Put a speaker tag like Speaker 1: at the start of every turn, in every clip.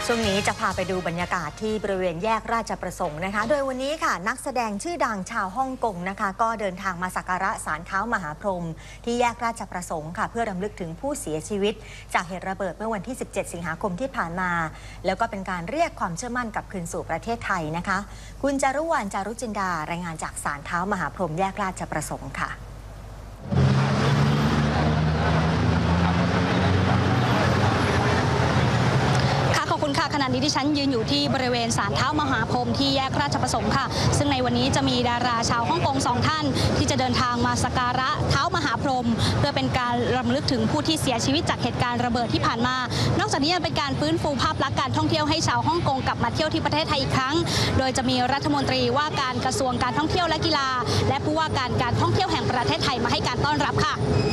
Speaker 1: ช่วงนี้จะพาไปดูบรรยากาศที่บริเวณแยกราชประสงค์นะคะโดยวันนี้ค่ะนักแสดงชื่อดังชาวฮ่องกงนะคะก็เดินทางมาสักการะศาลเท้ามหาพรหมที่แยกราชประสงค์ค่ะเพื่อรำลึกถึงผู้เสียชีวิตจากเหตุระเบิดเมื่อวันที่ 17 สิงหาคมที่ผ่านมาแล้วก็เป็นการเรียกความเชื่อมั่นกลับคืนสู่ประเทศไทยนะคะคุณจารุวรรณ จารุจินดารายงานจากศาลเท้ามหาพรหมแยกราชประสงค์ค่ะ
Speaker 2: ขณะนี้ที่ฉันยืนอยู่ที่บริเวณศาลเท้ามหาพรหมที่แยกราชประสงค์ค่ะซึ่งในวันนี้จะมีดาราชาวฮ่องกง2 ท่านที่จะเดินทางมาสักการะเท้ามหาพรหมเพื่อเป็นการรำลึกถึงผู้ที่เสียชีวิตจากเหตุการณ์ระเบิดที่ผ่านมานอกจากนี้ยังเป็นการฟื้นฟูภาพลักษณ์การท่องเที่ยวให้ชาวฮ่องกงกลับมาเที่ยวที่ประเทศไทยอีกครั้งโดยจะมีรัฐมนตรีว่าการกระทรวงการท่องเที่ยวและกีฬาและผู้ว่าการท่องเที่ยวแห่งประเทศไทยมาให้การต้อนรับค่ะ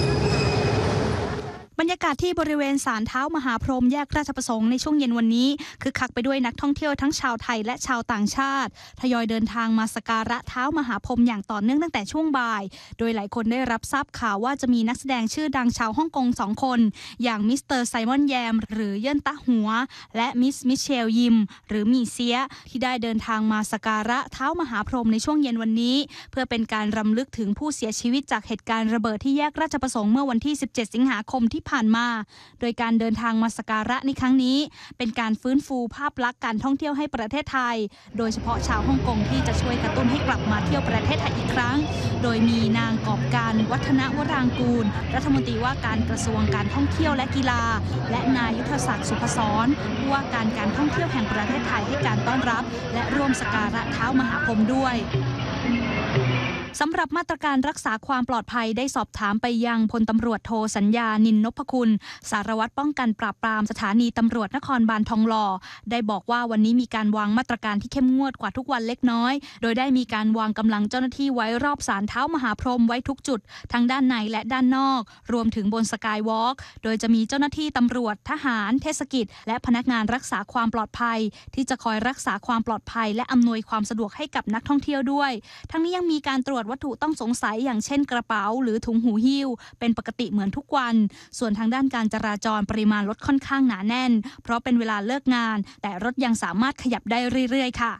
Speaker 2: บรรยากาศที่บริเวณศาลเท้ามหาพรหมแยกราชประสงค์ในช่วงเย็นวันนี้คึกคักไปด้วยนักท่องเที่ยวทั้งชาวไทยและชาวต่างชาติทยอยเดินทางมาสักการะเท้ามหาพรหมอย่างต่อเนื่องตั้งแต่ช่วงบ่ายโดยหลายคนได้รับทราบข่าวว่าจะมีนักแสดงชื่อดังชาวฮ่องกง2 คนอย่างมิสเตอร์ไซมอนแยมหรือเยิ่นตะหัวและมิสมิเชลยิมหรือมีเซียที่ได้เดินทางมาสักการะเท้ามหาพรหมในช่วงเย็นวันนี้เพื่อเป็นการรำลึกถึงผู้เสียชีวิตจากเหตุการณ์ระเบิดที่แยกราชประสงค์เมื่อวันที่ 17 สิงหาคมที่ผ่านมาโดยการเดินทางมาสักการะในครั้งนี้เป็นการฟื้นฟูภาพลักษณ์การท่องเที่ยวให้ประเทศไทยโดยเฉพาะชาวฮ่องกงที่จะช่วยกระตุ้นให้กลับมาเที่ยวประเทศไทยอีกครั้งโดยมีนางกอบการวัฒนวรางกูลรัฐมนตรีว่าการกระทรวงการท่องเที่ยวและกีฬาและนายยุทธศักดิ์สุพศรผู้ว่าการท่องเที่ยวแห่งประเทศไทยให้การต้อนรับและร่วมสักการะเท้ามหาพรหมด้วยสำหรับมาตรการรักษาความปลอดภัยได้สอบถามไปยังพลตำรวจโทสัญญานินนพคุณสารวัตรป้องกันปราบปรามสถานีตำรวจนครบาลทองหล่อได้บอกว่าวันนี้มีการวางมาตรการที่เข้มงวดกว่าทุกวันเล็กน้อยโดยได้มีการวางกำลังเจ้าหน้าที่ไว้รอบศาลเท้ามหาพรหมไว้ทุกจุดทั้งด้านในและด้านนอกรวมถึงบนสกายวอล์กโดยจะมีเจ้าหน้าที่ตำรวจทหารเทศกิจและพนักงานรักษาความปลอดภัยที่จะคอยรักษาความปลอดภัยและอำนวยความสะดวกให้กับนักท่องเที่ยวด้วยทั้งนี้ยังมีการตรวจวัตถุต้องสงสัยอย่างเช่นกระเป๋าหรือถุงหูหิ้วเป็นปกติเหมือนทุกวันส่วนทางด้านการจราจรปริมาณรถค่อนข้างหนาแน่นเพราะเป็นเวลาเลิกงานแต่รถยังสามารถขยับได้เรื่อยๆค่ะ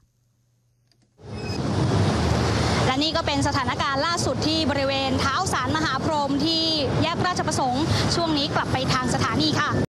Speaker 2: และนี่ก็เป็นสถานการณ์ล่าสุดที่บริเวณเท้าศาลมหาพรหมที่แยกราชประสงค์ช่วงนี้กลับไปทางสถานีค่ะ